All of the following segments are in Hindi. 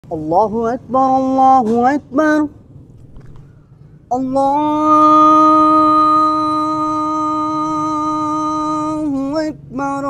अल्लाहु अकबर अल्लाहु अकबर अल्लाहु अकबर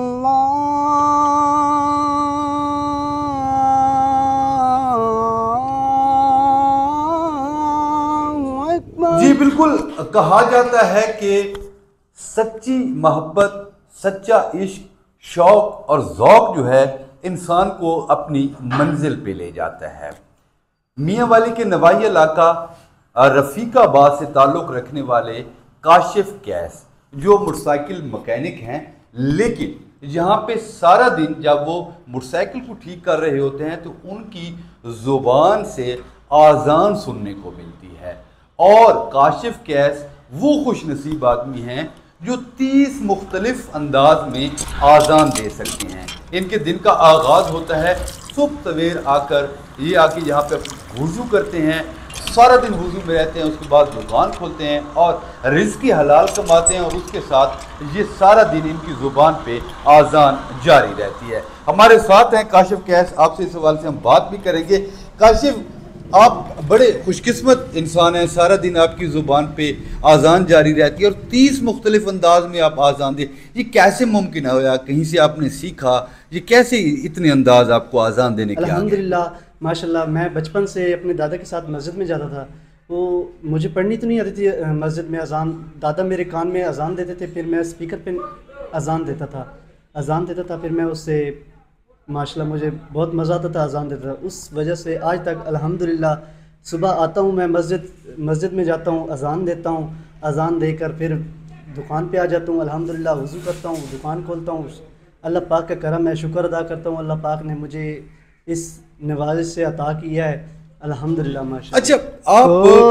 अल्लाहु अकबर। जी बिल्कुल, कहा जाता है कि सच्ची मोहब्बत, सच्चा इश्क, शौक और ज़ौक़ जो है इंसान को अपनी मंजिल पे ले जाता है। मियाँ वाली के नवाही इलाका रफ़ीकाबाद से ताल्लुक़ रखने वाले काशिफ कैस जो मोटरसाइकिल मकैनिक हैं, लेकिन यहाँ पे सारा दिन जब वो मोटरसाइकिल को ठीक कर रहे होते हैं तो उनकी ज़ुबान से आज़ान सुनने को मिलती है। और काशिफ कैस वो खुश नसीब आदमी हैं जो 30 मुख्तलिफ अंदाज में आज़ान दे सकते हैं। इनके दिन का आगाज़ होता है सुबह सवेर आकर ये आके यहाँ पे वुज़ू करते हैं, सारा दिन वुज़ू में रहते हैं, उसके बाद दुकान खोलते हैं और रिज़्क़ हलाल कमाते हैं और उसके साथ ये सारा दिन इनकी ज़ुबान पे आज़ान जारी रहती है। हमारे साथ हैं काशिफ कैस, आपसे इस सवाल से हम बात भी करेंगे। काशिफ, आप बड़े खुशकिस्मत इंसान हैं, सारा दिन आपकी ज़ुबान पे आज़ान जारी रहती है और 30 मुख्तलिफ अंदाज में आप आज़ान दे, ये कैसे मुमकिन है? कहीं से आपने सीखा? ये कैसे इतने अंदाज आपको आज़ान देने के? अल्हम्दुलिल्लाह माशाल्लाह, मैं बचपन से अपने दादा के साथ मस्जिद में जाता था। वो मुझे पढ़नी तो नहीं आती थी मस्जिद में अज़ान, दादा मेरे कान में अज़ान देते थे, फिर मैं स्पीकर पे अज़ान देता था, फिर मैं उससे माशाल्लाह मुझे बहुत मज़ा आता था अज़ान देता था। उस वजह से आज तक अल्हम्दुलिल्लाह सुबह आता हूँ मैं मस्जिद में जाता हूँ, अज़ान देता हूँ, अज़ान देकर फिर दुकान पे आ जाता हूँ, अल्हम्दुलिल्लाह वज़ू करता हूँ, दुकान खोलता हूँ। अल्लाह पाक का करम है, शुक्र अदा करता हूँ अल्लाह पाक ने मुझे इस नवाज़िश से अता किया है, अल्हम्दुलिल्लाह माशाल्लाह। अच्छा, आप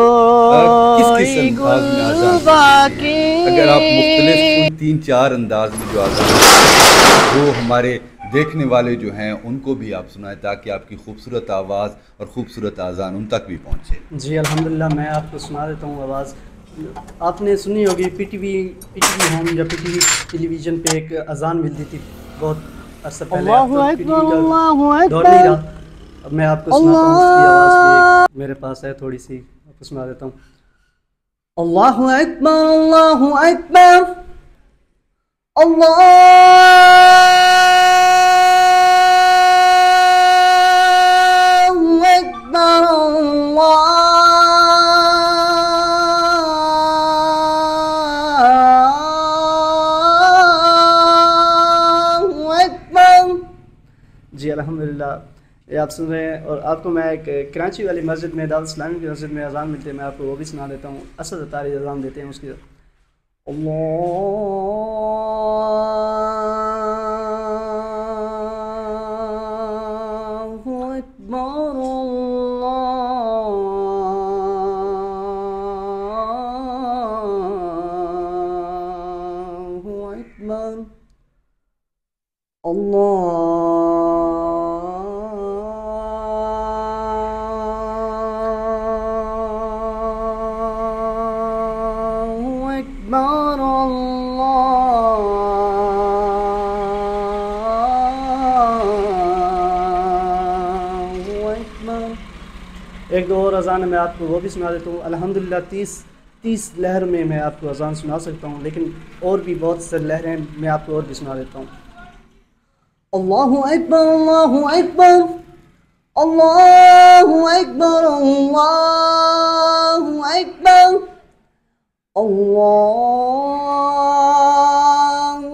किस अंदाज में आज़ान देते हैं? अगर आप मुख्तलिफ 3-4 अंदाज में जो आज़ान वो हमारे देखने वाले जो हैं उनको भी आप सुनाएं ताकि आपकी खूबसूरत आवाज़ और ख़ूबसूरत आज़ान उन तक भी पहुँचे। जी अल्हम्दुलिल्लाह, मैं आपको सुना देता हूँ आवाज़। आपने सुनी होगी पीटीवी होम या पीटीवी टेलीविज़न पे एक अज़ान मिलती थी बहुत अर्सा पहले। दौर नहीं रहा। अब मैं आपको सुनाता हूँ, उसकी आवाज़ मेरे पास है थोड़ी सी, आपको सुना देता हूँ। अल्लाहु अकबर अल्लाहु अकबर जी अल्हम्दुलिल्लाह, ये आप सुन रहे हैं। और आपको मैं एक कराची वाली मस्जिद में, दारुल इस्लामी की मस्जिद में अज़ान मिलती है, मैं आपको वो भी सुना देता हूँ। असद अतारी अज़ान देते हैं उसकी। अल्लाहु अकबर अल्लाहु अकबर एक दो और अज़ान मैं आपको वो भी सुना देता हूँ। अल्हम्दुलिल्लाह 30 लहर में मैं आपको अज़ान सुना सकता हूँ, लेकिन और भी बहुत से लहरें मैं आपको और भी सुना देता हूँ। अल्लाहु अकबर अल्लाहु अकबर अल्लाहु अकबर अल्लाहु अकबर अल्लाहु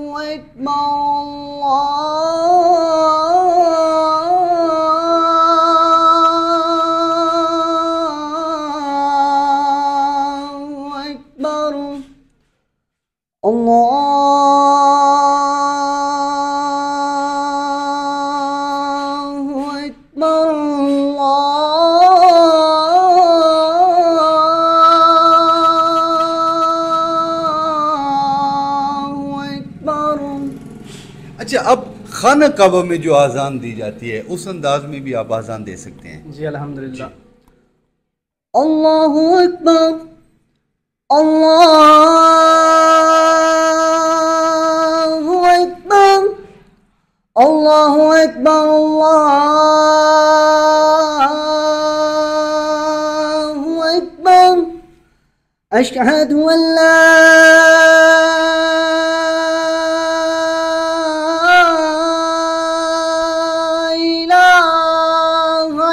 अकबर अच्छा, अब खाना काबा में जो आज़ान दी जाती है उस अंदाज में भी आप आज़ान दे सकते हैं? जी अल्हम्दुलिल्लाह। अल्लाहु अकबर अल्लाहु अकबर अल्लाहु अकबर अल्लाह अशहदु अल्ला इलाहा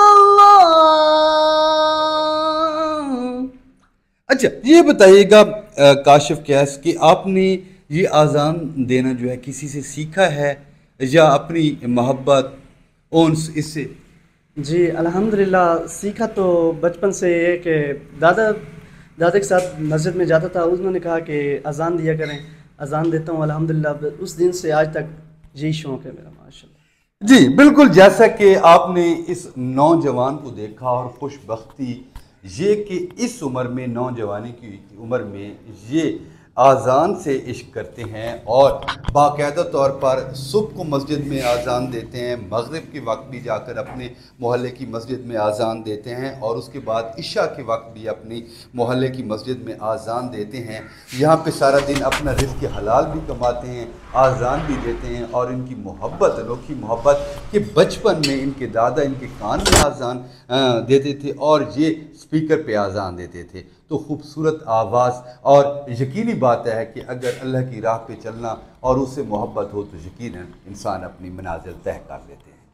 इल्लल्लाह। अच्छा, ये बताइएगा काशिफ कैस कि आपने ये आज़ान देना जो है किसी से सीखा है या अपनी मोहब्बत उन्स इससे? जी अल्हम्दुलिल्लाह, सीखा तो बचपन से ये कि दादा के साथ मस्जिद में जाता था, उन्होंने कहा कि अजान दिया करें, अजान देता हूँ अल्हम्दुलिल्लाह। उस दिन से आज तक यही शौक़ है मेरा माशाल्लाह। जी बिल्कुल, जैसा कि आपने इस नौजवान को देखा और खुशबख्ती ये कि इस उम्र में, नौजवानी की उम्र में, ये आज़ान से इश्क करते हैं और बाकायदा तौर पर सुबह को मस्जिद में आज़ान देते हैं, मगरिब के वक्त भी जाकर अपने मोहल्ले की मस्जिद में आज़ान देते हैं और उसके बाद इशा के वक्त भी अपनी मोहल्ले की मस्जिद में आज़ान देते हैं। यहाँ पे सारा दिन अपना रिज़्क़ हलाल भी कमाते हैं, आज़ान भी देते हैं और इनकी मोहब्बत, अनोखी मोहब्बत कि बचपन में इनके दादा इनके कान में आज़ान देते थे और ये स्पीकर पे आज़ान देते थे। तो खूबसूरत आवाज़, और यकीनी बात है कि अगर अल्लाह की राह पे चलना और उससे मोहब्बत हो तो यकीनन इंसान अपनी मनाज़िल तय कर लेते हैं।